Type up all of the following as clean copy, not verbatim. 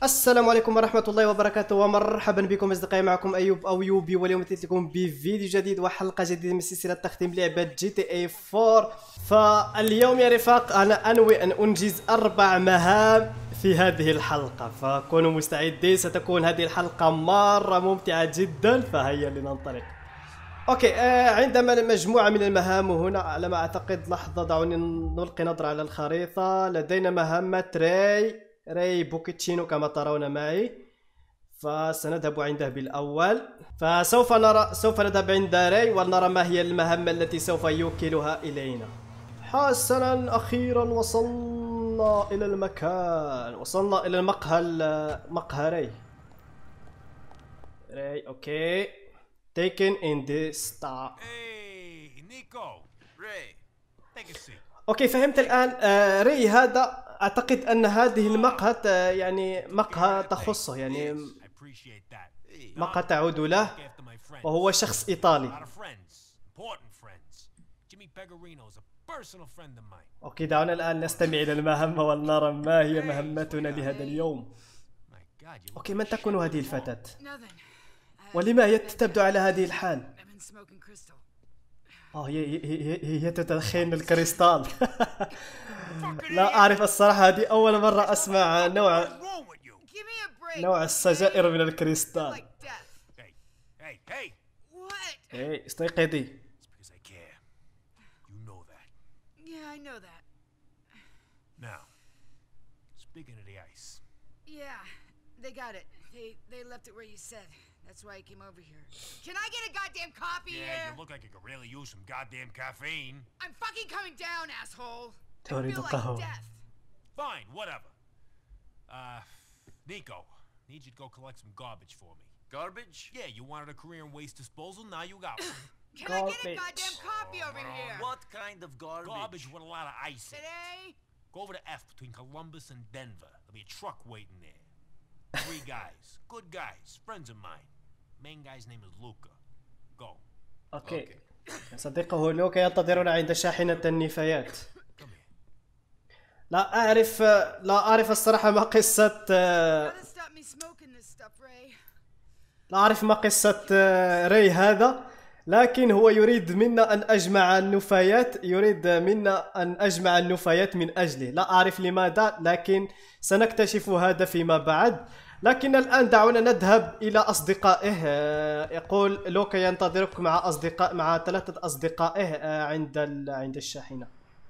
السلام عليكم ورحمة الله وبركاته، ومرحبا بكم أصدقائي. معكم أيوب أو يوبي، واليوم أتيت لكم بفيديو جديد وحلقة جديدة من سلسلة تختيم لعبة جي تي اي 4. فاليوم يا رفاق أنا أنوي أن أنجز 4 مهام في هذه الحلقة، فكونوا مستعدين. ستكون هذه الحلقة مرة ممتعة جدا، فهيا لننطلق. اوكي، عندما مجموعة من المهام هنا على ما اعتقد. لحظة، دعوني نلقي نظرة على الخريطة. لدينا مهمة ري بوكيتشينو كما ترون معي، فسنذهب عنده بالأول. سوف نذهب عند ري ونرى ما هي المهمة التي سوف يوكلها إلينا. حسنا، أخيرا وصلنا إلى المكان، وصلنا إلى مقهى ري. اوكي، taken in this star. Hey, Nico, Ray, take a seat. اوكي، فهمت الآن. ري هذا اعتقد ان هذه المقهى يعني مقهى تخصه، يعني I appreciate that. مقهى تعود له، Look after my friends. وهو شخص A lot ايطالي. of friends, important friends. Jimmy Pecorino is a personal friend of mine. اوكي، دعونا الآن نستمع إلى المهمة ولنرى ما هي مهمتنا لهذا اليوم. My God, you look اوكي، من تكون هذه الفتاة؟ Nothing. ولما هي تبدو على هذه الحال؟ I've been smoking crystal. هي تدخين الكريستال. لا أعرف الصراحة، هذه أول مرة أسمع what's wrong with you? Give me a break. نوع السجائر من الكريستال. Like death. Hey. What? إيه، استيقظي. It's because I care. You know that. Yeah, I know that. Now, speaking of the ice. Yeah, they got it. They left it where you said. That's why I came over here. Can I get a goddamn copy Yeah, here? you look like you could really use some goddamn caffeine. I'm fucking coming down, asshole. I تريد feel like قهوة. death. Fine, whatever. Nico, need you to go collect some garbage for me. Garbage? Yeah, you wanted a career in waste disposal, now you got one. Can I get a Garbage. goddamn copy over here? What kind of garbage? Garbage with a lot of ice in it. Today? Go over to F between Columbus and Denver. There'll be a truck waiting there. 3 guys. Good guys. Friends of mine. Main guy's name is Luca. Go. اوكي، صديقه لوكا ينتظرنا عند شاحنة النفايات. Come here. لا أعرف الصراحة ما قصة Gotta stop me smoking this stuff, Ray. لا أعرف ما قصة ري هذا، لكن هو يريد منا أن أجمع النفايات من أجله. لا أعرف لماذا، لكن سنكتشف هذا فيما بعد. لكن الآن دعونا نذهب إلى أصدقائه. يقول لوكا ينتظرك مع 3 أصدقائه عند الشاحنة.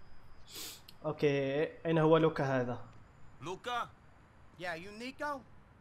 أوكي، أين هو لوكا هذا؟ Luca? Yeah, you Nico?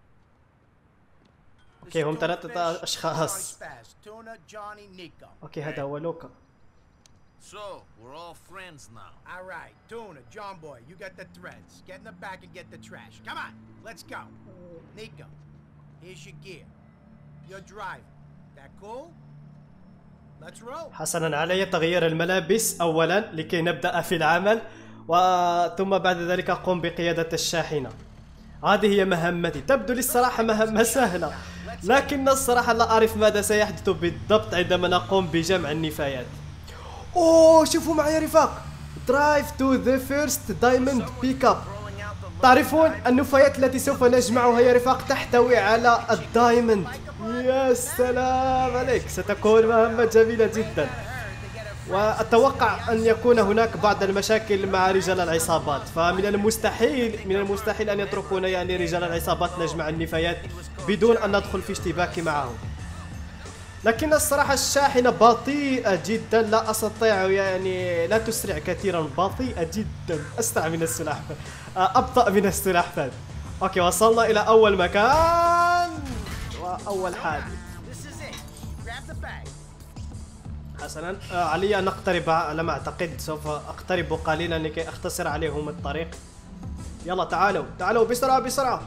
أوكي، هم 3 أشخاص. Tuna, Johnny, Nico. أوكي، هذا هو لوكا. So, we're all friends now. All right, Tuna, John Boy, you got the threads. Get in the back and get the trash. Come on, let's go. Nico, here's your gear. You're driving. That cool? Let's roll. حسنا، علي تغيير الملابس أولا لكي نبدأ في العمل، ثم بعد ذلك أقوم بقيادة الشاحنة. هذه هي مهمتي. تبدو لي الصراحة مهمة سهلة، لكن الصراحة لا أعرف ماذا سيحدث بالضبط عندما نقوم بجمع النفايات. أوه، شوفوا معي يا رفاق. Drive to the first diamond pickup. تعرفون النفايات التي سوف نجمعها يا رفاق تحتوي على الدايموند. يا سلام عليك، ستكون مهمة جميلة جدا. وأتوقع أن يكون هناك بعض المشاكل مع رجال العصابات، فمن المستحيل أن يتركونا يعني رجال العصابات نجمع النفايات بدون أن ندخل في اشتباك معهم. لكن الصراحة الشاحنة بطيئة جدا، لا أستطيع يعني لا تسرع كثيرا، بطيئة جدا، أسرع من السلاحفاة، أبطأ من السلاحفاة. أوكي، وصلنا إلى أول مكان وأول حادث. This is it. Grab the bag. حسنا، علي أن أقترب. على ما أعتقد سوف أقترب قليلا لكي أختصر عليهم الطريق. يلا تعالوا بسرعة.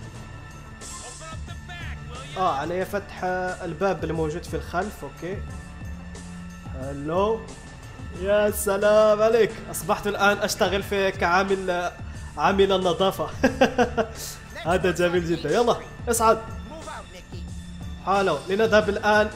علي فتح الباب الموجود في الخلف. اوكي، هلو، يا سلام عليك. اصبحت الان اشتغل عامل النظافة. هذا جميل جدا. يلا اصعد. Move out, Nicky. حالو، لنذهب الان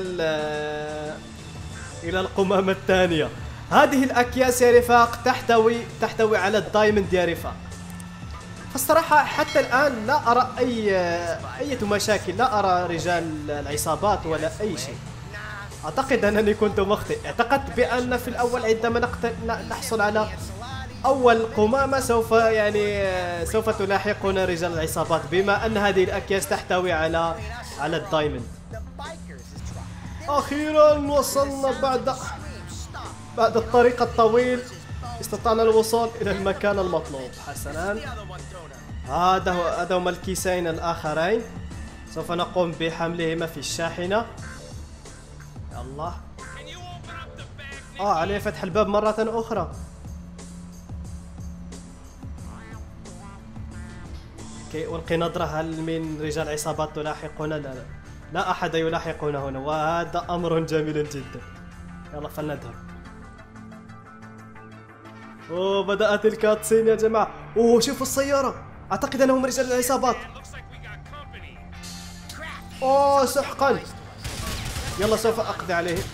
الى القمامة الثانية. هذه الاكياس يا رفاق تحتوي على الدايموند يا رفاق. فالصراحة حتى الآن لا أرى أي مشاكل، لا أرى رجال العصابات ولا أي شيء. أعتقد أنني كنت مخطئ. اعتقدت بأن في الأول عندما نحصل على أول قمامة سوف تلاحقنا رجال العصابات، بما أن هذه الأكياس تحتوي على الدايموند. أخيرا وصلنا بعد الطريق الطويل، استطعنا الوصول إلى المكان المطلوب. حسنا، هذا هما الكيسين الآخرين، سوف نقوم بحملهما في الشاحنة. يلا. عليه فتح الباب مرة أخرى. ألقي نظرة، هل من رجال عصابات تلاحقنا؟ لا أحد يلاحقنا هنا، وهذا أمر جميل جدا. يلا فلنذهب. بدأت الكاتسين يا جماعة. شوفوا السيارة، أعتقد أنهم رجال العصابات. سحقا. يلا سوف أقضي عليه.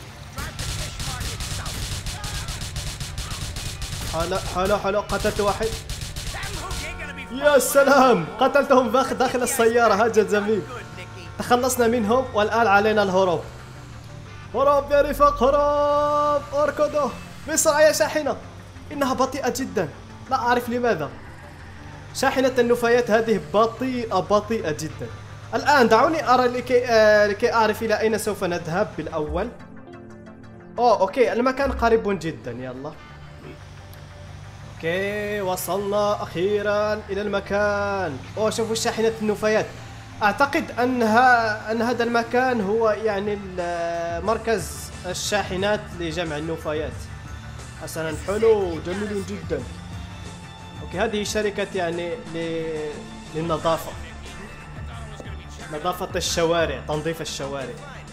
حلو قتلت واحد. يا سلام، قتلتهم داخل السيارة. هذا جميل. تخلصنا منهم والآن علينا الهروب. هروب يا رفاق، هروب. اركضوا بسرعة يا شاحنة. إنها بطيئة جدا، لا أعرف لماذا. شاحنة النفايات هذه بطيئة جدا. الآن دعوني أرى لكي أعرف إلى أين سوف نذهب بالأول. أوكي، المكان قريب جدا. يلا. اوكي، وصلنا اخيرا الى المكان. شوفوا شاحنة النفايات. اعتقد ان هذا المكان هو مركز الشاحنات لجمع النفايات. حسنا، حلو، جميل جدا. اوكي، هذه شركة للنظافة، نظافة الشوارع، تنظيف الشوارع.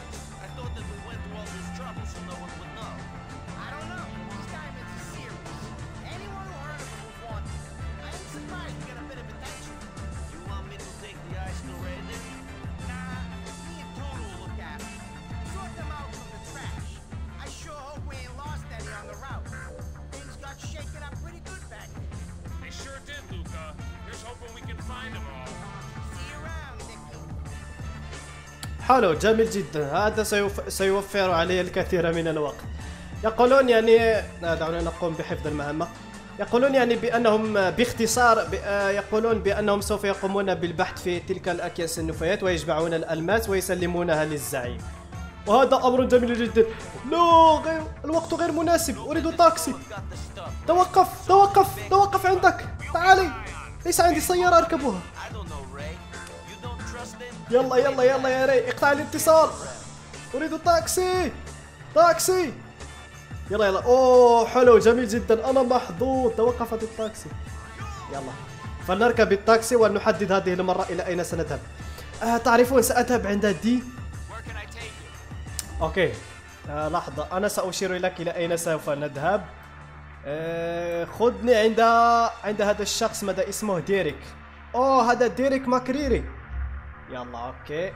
حلو، جميل جدا. هذا سيوفر علي الكثير من الوقت. يقولون دعونا نقوم بحفظ المهمة. يقولون بأنهم باختصار يقولون بأنهم سوف يقومون بالبحث في تلك الأكياس النفايات ويجمعون الألماس ويسلمونها للزعيم، وهذا أمر جميل جدا. لا، الوقت غير مناسب، أريد تاكسي. توقف عندك. تعالي، ليس عندي سيارة أركبها. يلا يا ري، اقطع الاتصال. أريد تاكسي. يلا. حلو، جميل جدا. أنا محظوظ، توقفت التاكسي. يلا فلنركب التاكسي ولنحدد هذه المرة إلى أين سنذهب. تعرفون، سأذهب عند دي. أوكي، لحظة، أنا سأشير لك إلى أين سوف نذهب. خذني عند هذا الشخص، ماذا اسمه؟ ديريك. هذا ديريك ماكريري. يلا. أوكي،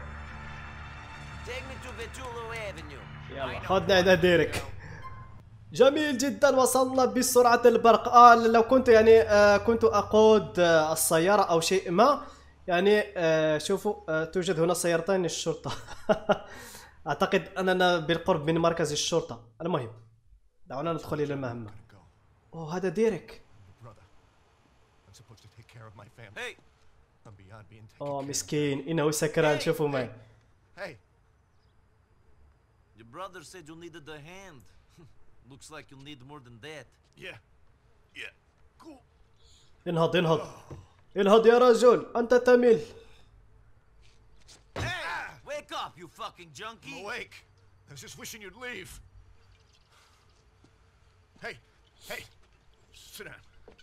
يلا خذني عند ديريك. جميل جدا، وصلنا بسرعة البرق. لو كنت كنت أقود السيارة أو شيء ما. شوفوا، توجد هنا سيارتين للشرطة. أعتقد أننا بالقرب من مركز الشرطة. المهم، دعونا ندخل إلى المهمة. هذا ديريك. مسكين، إنه سكران. شوفوا معي. Your brother said you needed a hand. Looks like you'll need more than that. Yeah. Cool. انهض يا رجل، أنت تمل. Hey! Wake up, you fucking junkie! I'm awake. I was just wishing you'd leave. Hey! Sit down.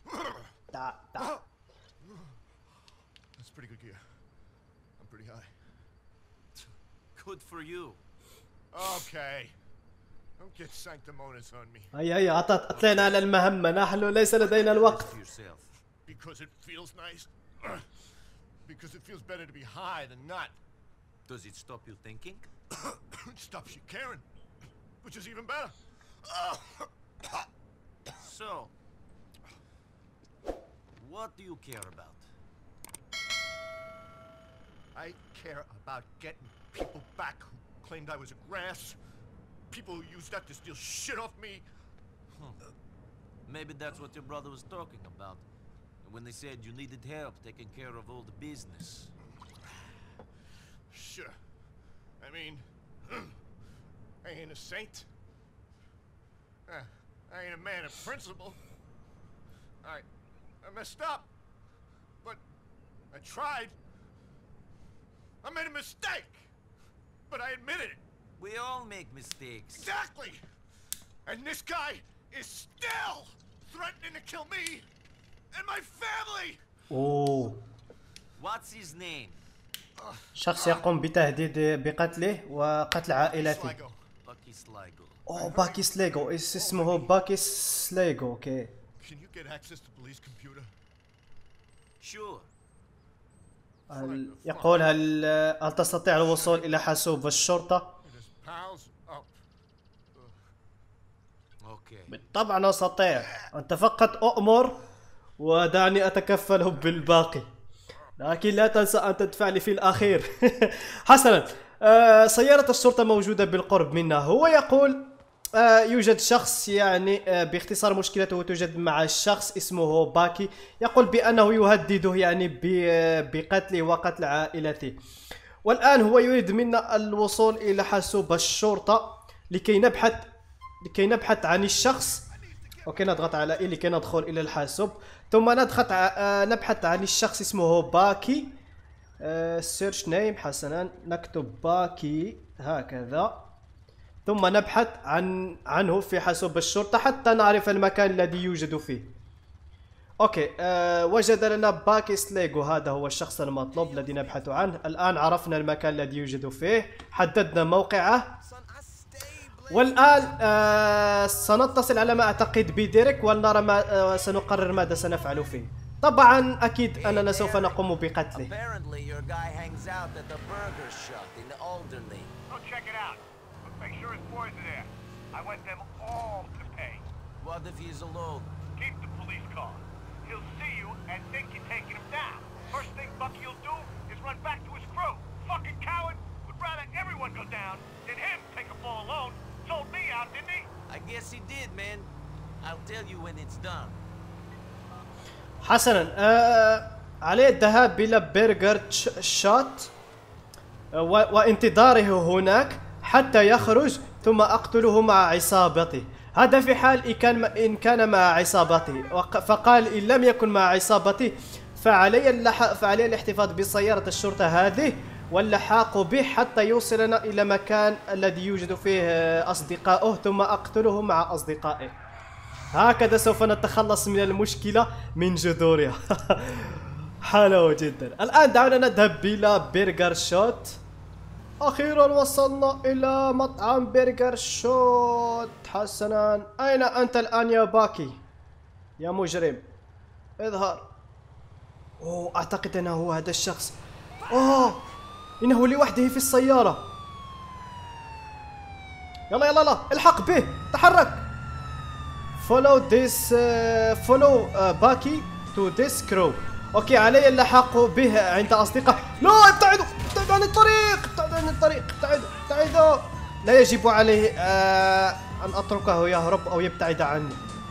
That's pretty good gear. I'm pretty high. Good for you. Okay. Don't get sanctimonious on me. هيا أطلعنا على المهمة، نحن ليس لدينا الوقت. Because it feels nice. Because it feels better to be high than not. Does it stop you thinking? It stops you caring, which is even better. So, what do you care about? I care about getting people back who claimed I was a grass. People who used that to steal shit off me. Maybe that's what your brother was talking about. When they said you needed help taking care of all the business. Sure. I mean, I ain't a saint. I ain't a man of principle. I messed up. But I tried. I made a mistake. But I admitted it. We all make mistakes. Exactly. And this guy is still threatening to kill me and my family. اوه What's his name? شخص يقوم بتهديد بقتله وقتل عائلته. Sligo. Bucky Sligo. اوه باكي سليغو، اسمه باكي سليغو. اوكي. Can you get access to police computer? Sure. يقول هل تستطيع الوصول إلى حاسوب الشرطة؟ His pals up. Okay. بالطبع أستطيع، أنت فقط أؤمر ودعني أتكفل بالباقي، لكن لا تنسى أن تدفع لي في الأخير. حسنا، سيارة الشرطة موجودة بالقرب منا. هو يقول يوجد شخص، يعني باختصار مشكلته توجد مع الشخص اسمه باكي، يقول بأنه يهدده يعني بقتله وقتل عائلته، والآن هو يريد منا الوصول إلى حاسوب الشرطة لكي نبحث عن الشخص. اوكي، نضغط على إيه لكي ندخل إلى الحاسوب، ثم نبحث عن الشخص اسمه باكي. سيرش نيم. حسنا، نكتب باكي هكذا، ثم نبحث عنه في حاسوب الشرطة حتى نعرف المكان الذي يوجد فيه. اوكي، وجد لنا باكي سليغو، هذا هو الشخص المطلوب الذي نبحث عنه. الآن عرفنا المكان الذي يوجد فيه، حددنا موقعه، والآن سنتصل على ما أعتقد بديريك ونرى سنقرر ماذا سنفعل فيه. طبعا أكيد أننا سوف نقوم بقتله. Apparently your guy hangs out at the burger shop in Alderley. Go check it out. Make sure his boys are there. I want them all to pay. What if he's alone? Keep the police car. He'll see you and think you're taking him down. First thing Bucky will do is run back to his crew. Fucking coward. Would rather everyone go down than him take a fall alone. Sold me out, didn't he? I guess he did, man. I'll tell you when it's done. حسنا، عليه الذهاب إلى برجر شوت وانتظاره هناك حتى يخرج، ثم أقتله مع عصابته. هذا في حال إن كان مع عصابته، فقال إن لم يكن مع عصابته فعلي الاحتفاظ بسيارة الشرطة هذه واللحاق به حتى يوصلنا إلى مكان الذي يوجد فيه أصدقائه، ثم أقتله مع أصدقائه. هكذا سوف نتخلص من المشكلة من جذورها. حلو جدا. الآن دعونا نذهب إلى برجر شوت. أخيرا وصلنا إلى مطعم برجر شوت. حسنا، أين أنت الآن يا باكي؟ يا مجرم، اظهر. أوه، أعتقد أنه هو هذا الشخص. أوه، إنه لوحده في السيارة. يلا يلا يلا، الحق به، تحرك. follow باكي to this crew. اوكي، علي اللحاق به عند اصدقاء. لا، ابتعدوا عن الطريق، ابتعدوا. لا يجب عليه ان اتركه يهرب او يبتعد عني.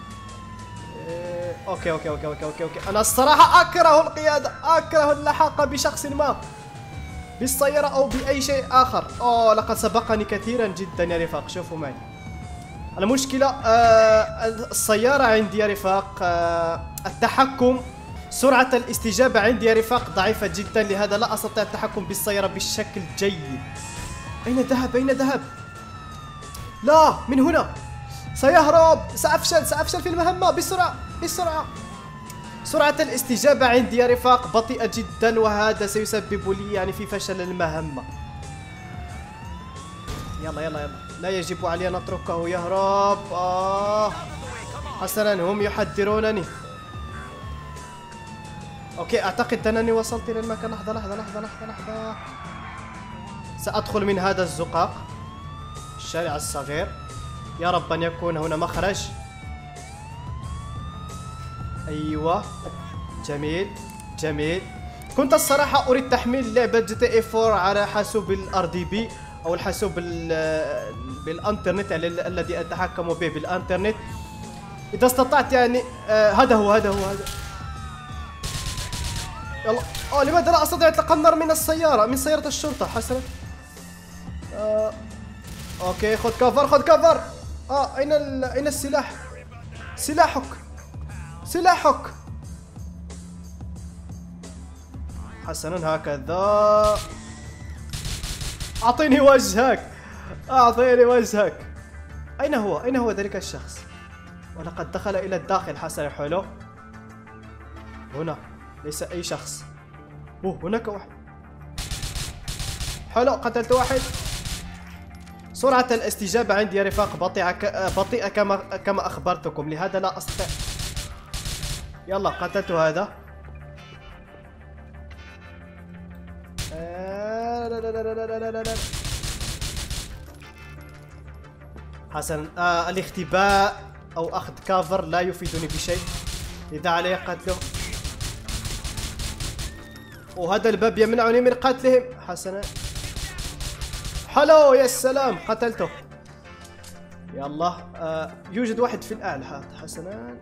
اوكي. انا الصراحة اكره القيادة، اكره اللحاق بشخص ما بالسيارة او باي شيء اخر. لقد سبقني كثيرا جدا يا رفاق. شوفوا معي المشكلة، السيارة عندي يا رفاق، التحكم، سرعة الاستجابة عندي يا رفاق ضعيفة جدا، لهذا لا أستطيع التحكم بالسيارة بشكل جيد. أين ذهب؟ لا، من هنا سيهرب. سأفشل في المهمة. بسرعة. سرعة الاستجابة عندي يا رفاق بطيئة جدا، وهذا سيسبب لي يعني في فشل المهمة. يلا، لا يجب علي أن أتركه يهرب. حسنا، هم يحذرونني. اوكي، اعتقد انني وصلت الى المكان. لحظة. سأدخل من هذا الزقاق، الشارع الصغير. يا رب ان يكون هنا مخرج. ايوه، جميل. كنت الصراحة أريد تحميل لعبة جي تي اي 4 على حاسوب الار دي بي أو الحاسوب بالانترنت الذي أتحكم به بالانترنت إذا استطعت يعني. هذا هو. يلا. لماذا لا أستطيع إطلاق النار من السيارة، من سيارة الشرطة؟ حسنا. أوكي، خذ كفر. أين السلاح؟ سلاحك. حسنا، هكذا. أعطيني وجهك. أين هو ذلك الشخص؟ ولقد دخل إلى الداخل. حسنا، حلو. هنا ليس أي شخص. هناك واحد. حلو، قتلت واحد. سرعة الاستجابة عندي يا رفاق بطيئة كما أخبرتكم، لهذا لا أستطيع. يلا، قتلت هذا. لا. حسنا، الاختباء أو أخذ كافر لا يفيدني بشيء، لذا علي قتله. وهذا الباب يمنعني من قتلهم. حسنا، حلو، يا سلام، قتلته. يلا. يوجد واحد في الأعلى. حسنا.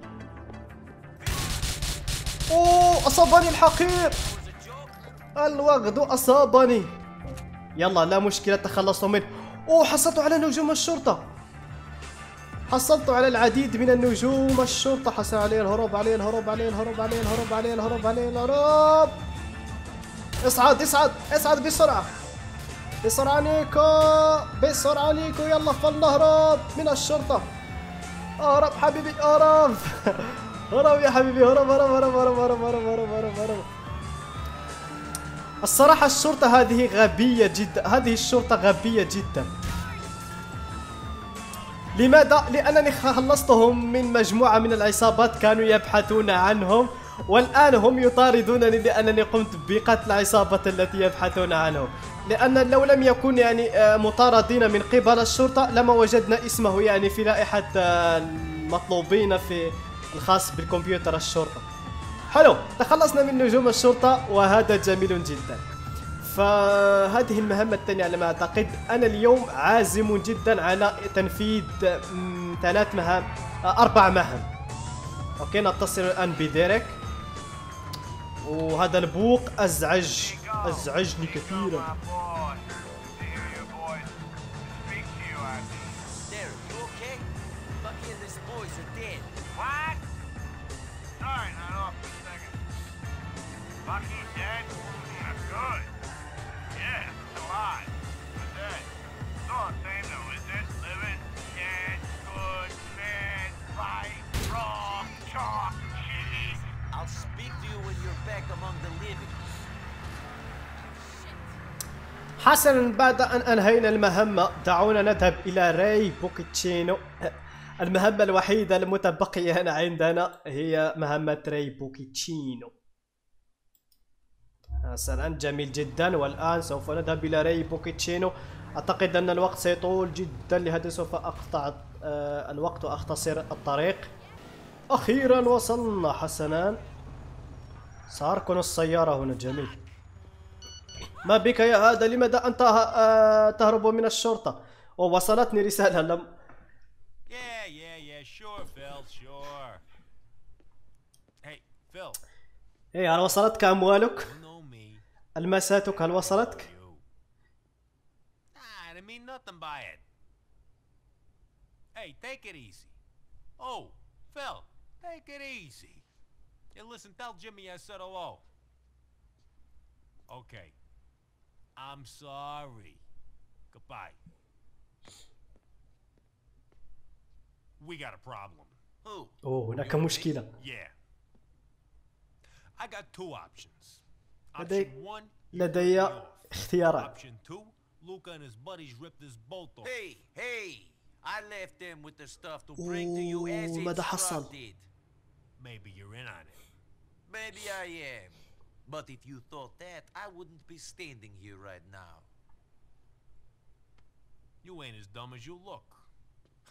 أصابني الحقير. الوغد أصابني. يلا، لا مشكلة، تخلصت منه. حصلت على نجوم الشرطة. حصلت على العديد من النجوم الشرطة. حسن، عليه الهروب. اصعد بسرعة نيكو. يلا، فلنهرب من الشرطة. اهرب حبيبي، اهرب. هرب يا حبيبي، هرب. الصراحة الشرطة هذه غبية جدا. لماذا؟ لأنني خلصتهم من مجموعة من العصابات كانوا يبحثون عنهم، والآن هم يطاردونني لأنني قمت بقتل العصابة التي يبحثون عنهم. لأن لو لم يكن يعني مطاردين من قبل الشرطة لما وجدنا اسمه يعني في لائحة المطلوبين في الخاص بالكمبيوتر الشرطة. حلو، تخلصنا من نجوم الشرطة وهذا جميل جدا. فهذه المهمة الثانية على ما أعتقد. أنا اليوم عازم جدا على تنفيذ 4 مهام. أوكي، نتصل الآن بديريك. وهذا البوق أزعجني كثيرا. حسنا، بعد أن أنهينا المهمة دعونا نذهب إلى راي بوكيتشينو. المهمة الوحيدة المتبقية هنا عندنا هي مهمة راي بوكيتشينو. حسنا، جميل جدا. والآن سوف نذهب إلى راي بوكيتشينو. أعتقد أن الوقت سيطول جدا، لهذا سوف أقطع الوقت وأختصر الطريق. أخيرا وصلنا. حسنا، سأركن السيارة هنا. جميل. ما بك يا هذا؟ لماذا أنت تهرب من الشرطة؟ ووصلتني رسالة لم. Yeah, sure, Phil, sure. Hey, Phil. هل وصلتك أموالك؟ ألماساتك هل وصلتك؟ I didn't mean nothing by it. Hey, take it easy. Oh, Phil, take it easy. Hey, listen, tell Jimmy I said hello. Okay. I'm sorry. Goodbye. We got a problem. Who? هناك مشكلة. Yeah. I got 2 options. لدي اختيارات. Option 2, Luca and his buddies ripped this bolt off. Hey, I left them with the stuff to bring to you as ماذا حصل؟ instructed. Maybe you're in on it. Maybe I am. But if you thought that, I wouldn't be standing here right now. You ain't as dumb as you look.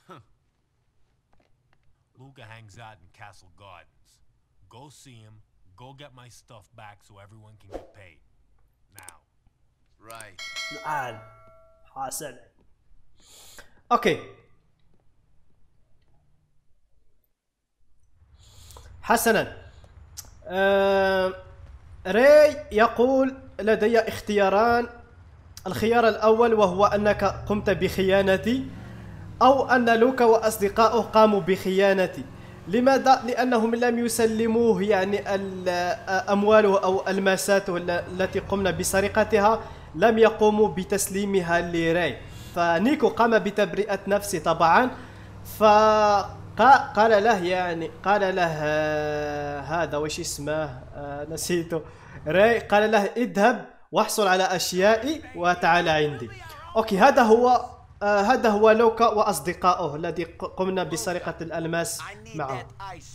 Luca hangs out in Castle Gardens. Go see him, Go get my stuff back so everyone can get paid. Now. Right. الآن حسنا. أوكي. حسنا. راي يقول لدي اختياران. الخيار الأول وهو أنك قمت بخيانتي، أو أن لوكا وأصدقائه قاموا بخيانتي. لماذا؟ لأنهم لم يسلموه يعني أمواله أو ألماساته التي قمنا بسرقتها، لم يقوموا بتسليمها لراي. فنيكو قام بتبرئة نفسه طبعا، فقال له يعني قال له هذا وش اسمه نسيته، راي قال له اذهب واحصل على أشيائي وتعال عندي. أوكي، هذا هو لوكا وأصدقائه الذي قمنا بسرقة الألماس معه.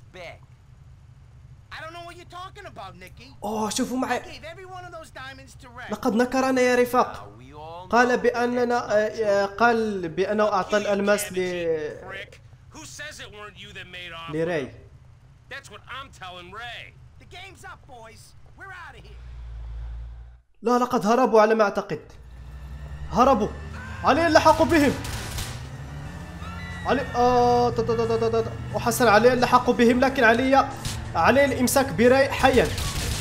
أوه شوفوا معي، لقد نكرنا يا رفاق. قال بأنه أعطى الألماس لراي. لا، لقد هربوا على ما أعتقد. هربوا. علي اللحق بهم. علي وحسن علي اللحق بهم، لكن علي الإمساك براي حيا.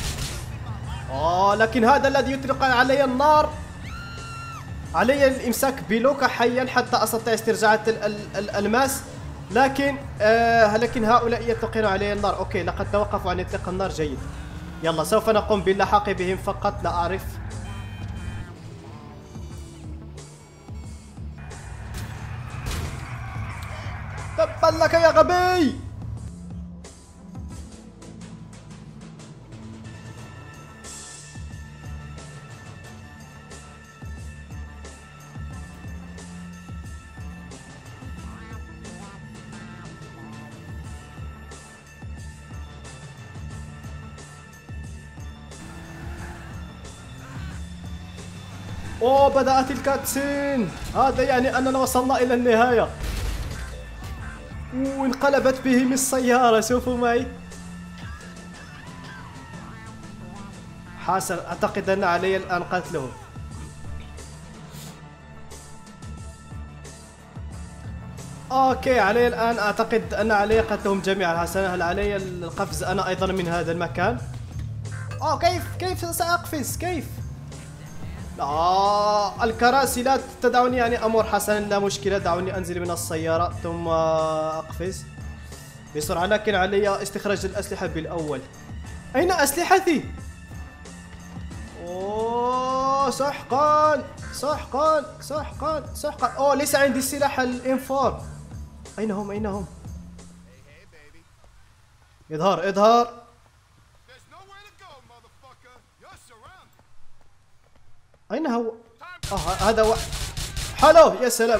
لكن هذا الذي يطلق علي النار. علي الإمساك بلوكا حيا حتى أستطيع استرجاع الألماس، لكن هؤلاء يطلقون علي النار. أوكي، لقد توقفوا عن إطلاق النار. جيد. يلا سوف نقوم باللحاق بهم فقط. لا أعرف. تبا لك يا غبي. بدأت الكاتسين. هذا يعني أننا وصلنا إلى النهاية. وانقلبت بهم السيارة. شوفوا معي. حسن، أعتقد أن علي الآن قتلهم. أوكي، علي الآن أعتقد أن علي قتلهم جميعا. حسن، هل علي القفز أنا أيضا من هذا المكان؟ كيف سأقفز؟ كيف؟ لا، الكراسي لا تدعوني يعني أمر. حسنا، لا مشكلة، دعوني أنزل من السيارة ثم أقفز بسرعة. لكن علي استخراج الأسلحة بالأول. أين أسلحتي؟ سحقا سحقا سحقا سحقا. ليس عندي سلاح الإنفار. أين هم؟ اظهر. أين هو؟ هذا هو. حلو، يا سلام.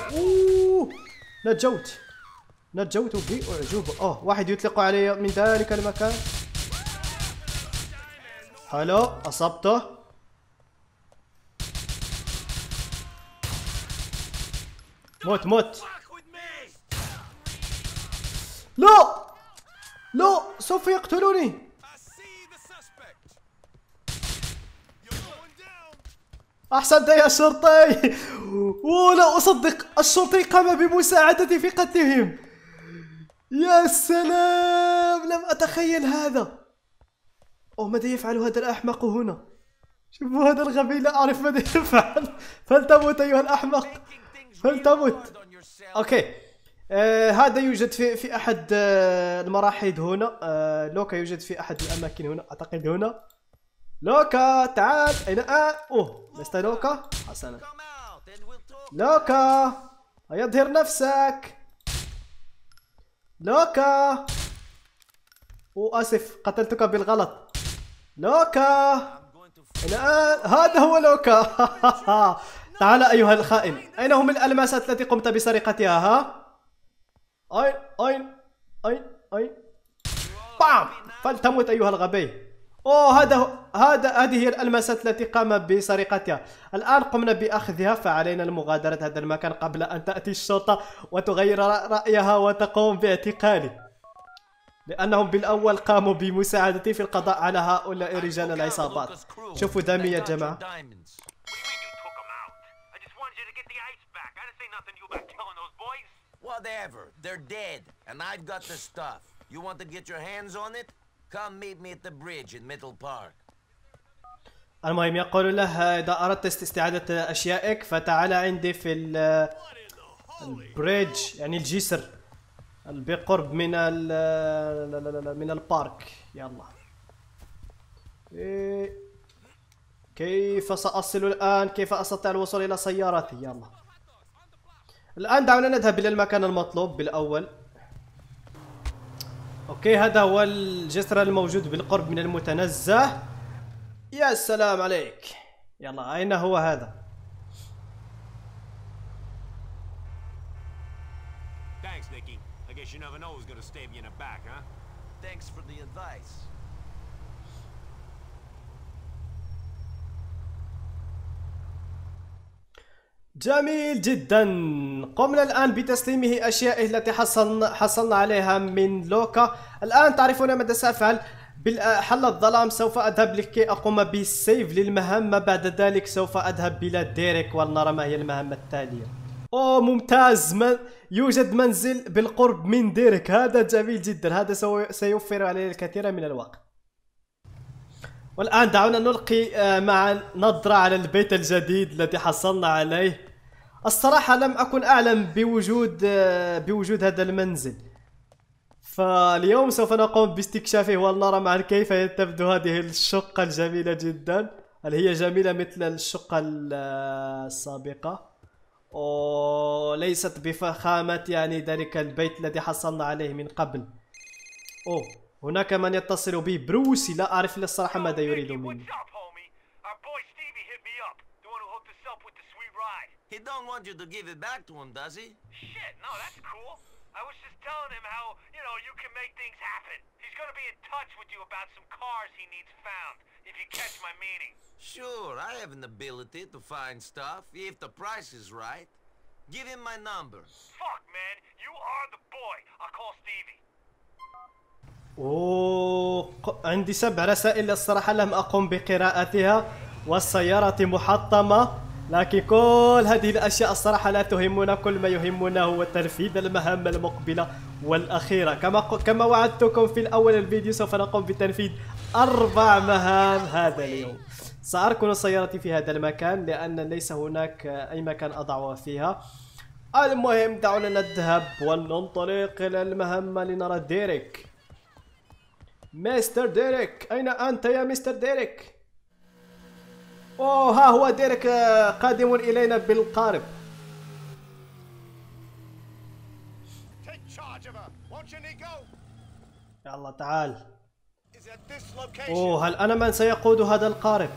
نجوت بأعجوبة. واحد يطلق علي من ذلك المكان. حلو، أصبته. موت. لا، سوف يقتلوني. أحسنت يا شرطي. لا أصدق، الشرطي قام بمساعدتي في قتلهم. يا سلام، لم أتخيل هذا. ماذا يفعل هذا الأحمق هنا؟ شوفوا هذا الغبي، لا أعرف ماذا يفعل. فلتمت أيها الأحمق، فلتمت. أوكي، هذا يوجد في أحد المراحيض هنا. لوكا يوجد في أحد الأماكن هنا، أعتقد هنا. لوكا تعال. أين لست لوكا؟ حسنا. لوكا، يظهر نفسك. لوكا. آسف، قتلتك بالغلط. لوكا، هذا هو لوكا. تعال أيها الخائن. أين هم الألماسات التي قمت بسرقتها؟ أين؟ بام! فلتمت أيها الغبي. هذه هي الألماسات التي قام بسرقتها. الآن قمنا بأخذها، فعلينا المغادرة هذا المكان قبل أن تأتي الشرطة وتغير رأيها وتقوم باعتقالي. لأنهم بالأول قاموا بمساعدتي في القضاء على هؤلاء رجال العصابات. شوفوا دمي يا جماعة. Whatever, they're dead, and I've got the stuff. You want to get your hands on it? Come meet me at the bridge in Middle Park. المهم يقول له إذا أردت استعادة أشيائك فتعال عندي في البريدج، يعني الجسر بقرب من البارك. يلا. كيف سأصل الآن؟ كيف أستطيع الوصول إلى سيارتي؟ يلا. الآن دعونا نذهب إلى المكان المطلوب بالأول. أوكي، هذا هو الجسر الموجود بالقرب من المتنزه. يا سلام عليك. يلا، أين هو هذا؟ Thanks, Nicky. I guess you never know who's gonna stab you in the back, huh? Thanks for the advice. جميل جدا. قمنا الآن بتسليمه أشيائه التي حصلنا عليها من لوكا. الآن تعرفون ماذا سأفعل؟ بالحل الظلام سوف أذهب لكي أقوم بالسيف للمهمة. بعد ذلك سوف أذهب إلى ديريك ولنرى ما هي المهمة التالية. أوه ممتاز، يوجد منزل بالقرب من ديريك. هذا جميل جدا، هذا سيوفر علينا الكثير من الوقت. والآن دعونا نلقي معا نظرة على البيت الجديد الذي حصلنا عليه. الصراحة لم أكن أعلم بوجود هذا المنزل، فاليوم سوف نقوم باستكشافه ولنرى معا كيف تبدو هذه الشقة الجميلة جدا. هل هي جميلة مثل الشقة السابقة؟ وليست بفخامة يعني ذلك البيت الذي حصلنا عليه من قبل. هناك من يتصل بي، بروسي. لا أعرف الصراحة ماذا يريد مني. He don't want you to give it back to him, does he? Shit, no, that's cool. I was just telling him how, you can make things happen. He's gonna be in touch with you about some cars he needs found, if you catch my meaning. Sure, I have an ability to find stuff, if the price is right. Give him my number. Fuck, man, you are the boy. I'll call Stevie. عندي 7 رسائل الصراحة لم أقم بقراءتها، والسيارة محطمة. لكن كل هذه الأشياء الصراحة لا تهمنا، كل ما يهمنا هو تنفيذ المهام المقبلة والأخيرة. كما وعدتكم في الأول الفيديو سوف نقوم بتنفيذ 4 مهام هذا اليوم. سأركن سيارتي في هذا المكان لأن ليس هناك أي مكان أضعها فيها. المهم دعونا نذهب وننطلق إلى المهمة لنرى ديريك. مستر ديريك، أين أنت يا مستر ديريك؟ ها هو ديريك قادم إلينا بالقارب. يلا تعال. هل أنا من سيقود هذا القارب؟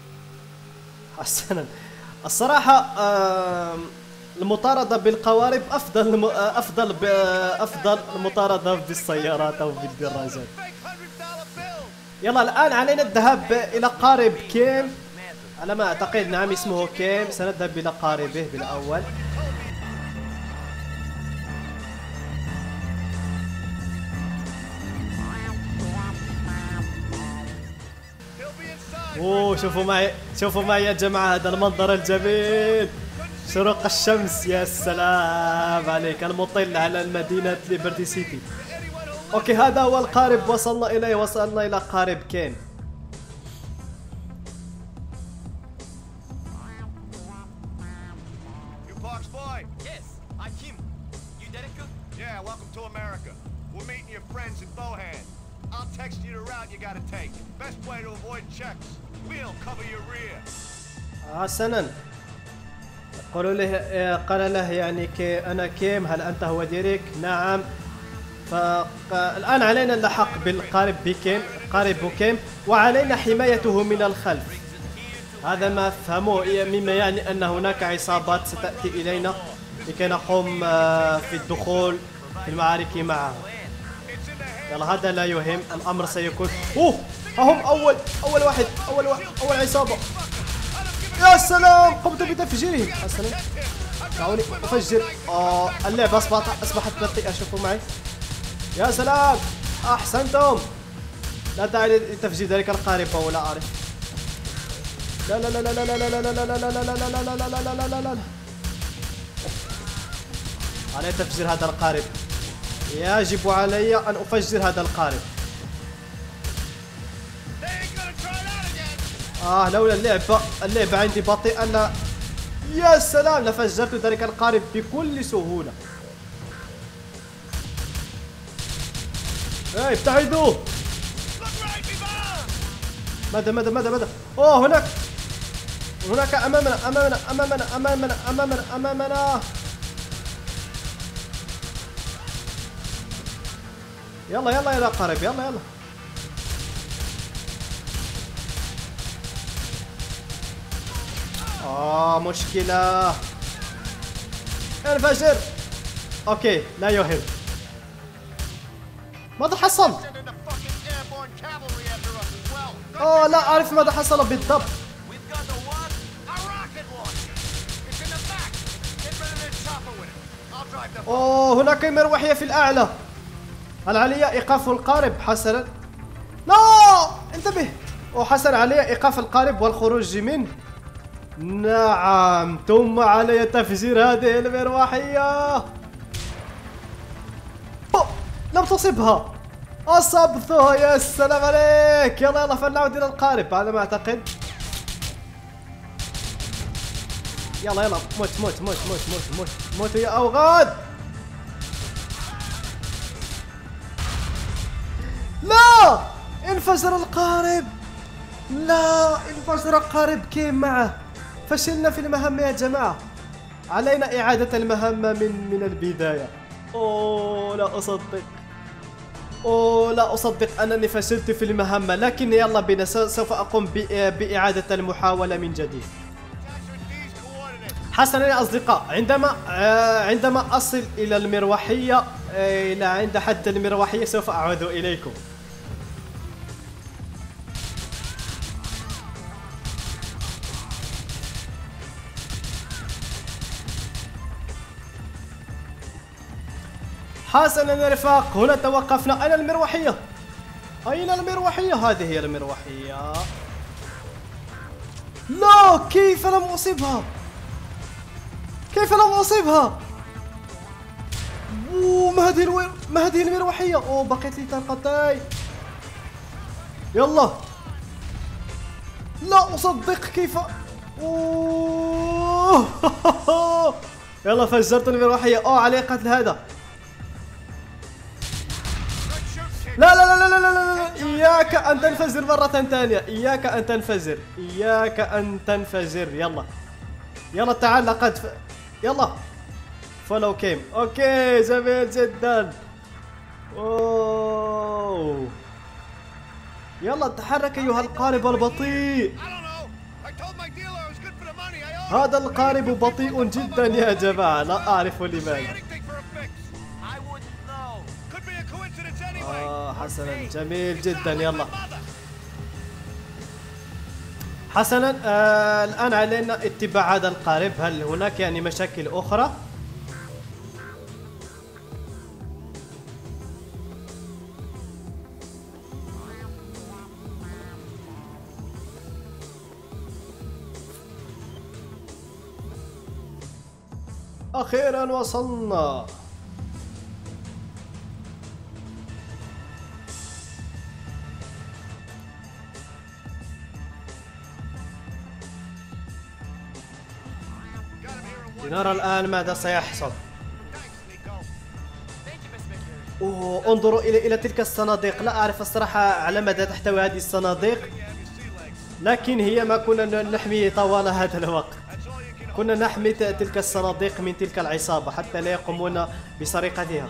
حسنا. الصراحة المطاردة بالقوارب أفضل المطاردة بالسيارات أو بالدراجات. يلا الآن علينا الذهاب إلى قارب كيم، على ما أعتقد. نعم اسمه كيم. سنذهب إلى قاربه بالأول. شوفوا معي يا جماعة هذا المنظر الجميل، شروق الشمس. يا سلام عليك، المطل على مدينة ليبرتي سيتي. اوكي، هذا هو القارب وصلنا إلى قارب كيم. حسنا. قال له يعني أنا كيم، هل أنت هو ديريك؟ نعم. فالآن علينا اللحاق بالقارب بكيم، قارب كيم، وعلينا حمايته من الخلف. هذا ما أفهمه، مما يعني أن هناك عصابات ستأتي إلينا لكي نقوم في الدخول في المعارك معها. يلا هذا لا يهم، الأمر سيكون هم أول عصابة. يا سلام، قمت بتفجيرهم. حسنا، دعوني أفجر. اللعبة أصبحت بطيئة. شوفوا معي. يا سلام، احسنتم. لا داعي لتفجير ذلك القارب ولا اعرف. لا لا لا لا لا لا لا لا لا لا لا لا لا لا لا لا لا لا لا. علي تفجير هذا القارب. يجب علي ان افجر هذا القارب. لولا اللعبة عندي بطيئة لا. يا سلام لفجرت ذلك القارب بكل سهولة. ابتعدوا. ماذا اوه هناك امامنا. يلا يا قارب يلا. مشكلة. انفجر. اوكي لا يهم. ماذا حصل؟ لا أعرف ماذا حصل بالضبط. هناك مروحية في الأعلى. هل علي إيقاف القارب؟ حسنا. لا انتبه. حسنا علي إيقاف القارب والخروج منه. نعم ثم علي تفجير هذه المروحية. لم تصبها. أصبتها. يا سلام عليك. يلا فلنعود إلى القارب على ما أعتقد. يلا موت يا أوغاد. لا انفجر القارب. لا انفجر القارب كيف معه. فشلنا في المهمة يا جماعة. علينا إعادة المهمة من البداية. لا أصدق أنني فشلت في المهمة، لكن يلا بنا سوف أقوم بإعادة المحاولة من جديد. حسنا يا أصدقاء، عندما أصل إلى المروحية إلى عند حد المروحية سوف أعود إليكم. حسنا يا رفاق، هنا توقفنا. أين المروحية؟ هذه هي المروحية. لا كيف لم أصيبها؟ ما هذه المروحية؟ بقيت لي طلقتين. يلا لا أصدق كيف. يلا فجرت المروحية. علي قتل هذا. لا لا لا لا لا لا. إياك أن تنفجر مرة ثانية. إياك أن تنفجر. يلا تعال لقد يلا فولو كيم. اوكي جميل جدا. يلا تحرك ايها القارب البطيء. هذا القارب بطيء جدا يا جماعة، لا اعرف لماذا. حسنا جميل جدا. يلا حسنا الآن علينا اتباع هذا القارب. هل هناك مشاكل أخرى؟ أخيرا وصلنا. لنرى الآن ماذا سيحصل. انظروا إلى تلك الصناديق. لا أعرف الصراحة على ماذا تحتوي هذه الصناديق، لكن هي ما كنا نحمي طوال هذا الوقت. كنا نحمي تلك الصناديق من تلك العصابة حتى لا يقومون بسرقتها.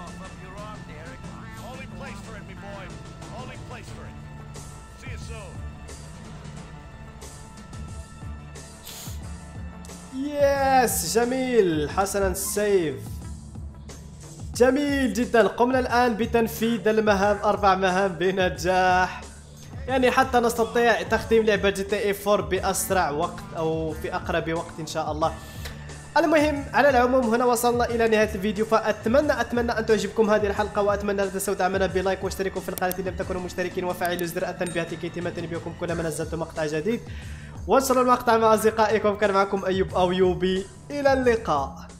يس جميل. حسنا سيف جميل جدا. قمنا الآن بتنفيذ المهام 4 مهام بنجاح، حتى نستطيع تختيم لعبة GTA 4 بأسرع وقت أو في أقرب وقت إن شاء الله. المهم على العموم هنا وصلنا الى نهايه الفيديو، فاتمنى ان تعجبكم هذه الحلقه، واتمنى لا تنسوا دعمنا بلايك واشتركوا في القناه ان لم تكونوا مشتركين وفعلوا زر التنبيهات لكي يتم تنبيهكم كلما نزلت مقطع جديد. وانشروا المقطع مع اصدقائكم. كان معكم ايوب او يوبي، الى اللقاء.